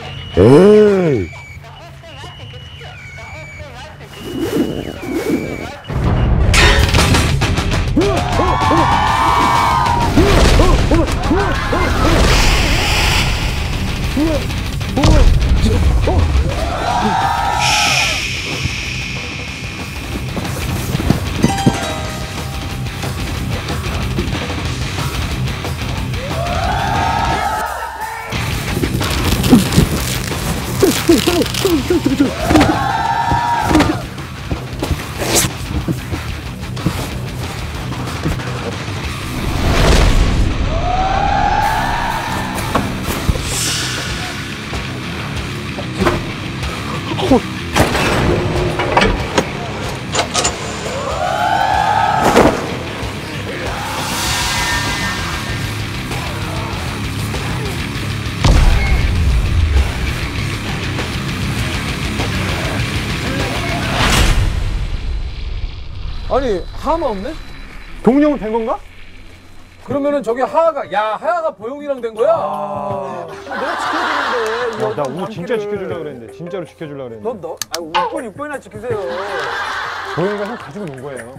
에이. 아니 하하가 없네? 동룡은 된 건가? 그러면은 저기 하하가 야 하하가 보영이랑 된 거야? 내가 지켜주는데 이 나 오늘 진짜 장기를. 지켜주려고 그랬는데 진짜로 지켜주려고 그랬는데 너 5번 6번이나 지키세요. 보영이가 형 가지고 논 거예요.